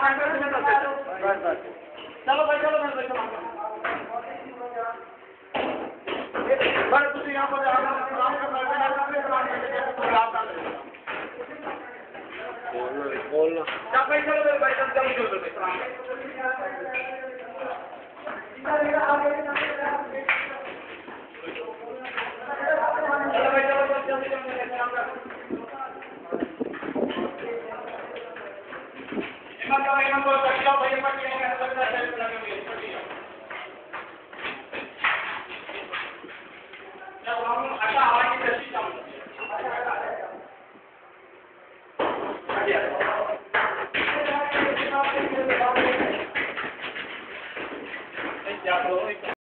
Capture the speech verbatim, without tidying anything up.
चलो भाई चलो मैं बैठो बड़े कुछ यहाँ पर आराम करना बोलना क्या भाई चलो भाई चलो चलो चलो अच्छा